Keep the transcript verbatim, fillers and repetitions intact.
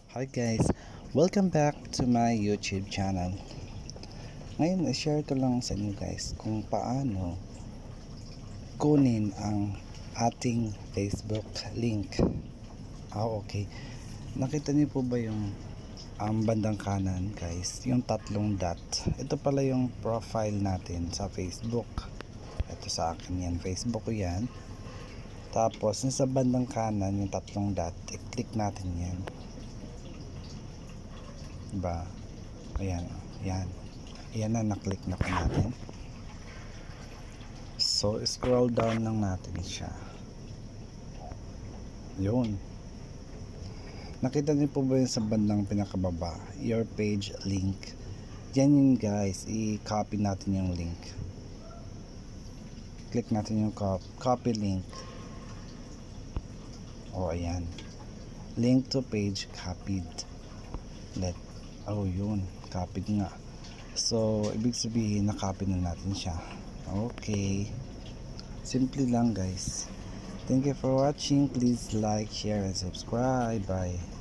Hi guys, welcome back to my YouTube channel. Ngayon, i-share ko lang sa inyo guys kung paano kunin ang ating Facebook link. Ah, okay. Nakita niyo po ba yung ang bandang kanan guys, yung tatlong dot? Ito pala yung profile natin sa Facebook. Ito sa akin yan, Facebook ko yan. Tapos, sa bandang kanan, yung tatlong dot, i-click natin yan. Diba? Ayan, ayan. Ayan na, naklik na po natin. So, scroll down lang natin siya. Yun. Nakita niyo po ba yun sa bandang pinakababa? Your page link. Yan yun guys. I-copy natin yung link. Click natin yung cop copy link. O, ayan. Link to page copied. Let Oh, yun. Copied nga. So, ibig sabihin, na-copy na natin siya. Okay. Simple lang, guys. Thank you for watching. Please like, share, and subscribe. Bye.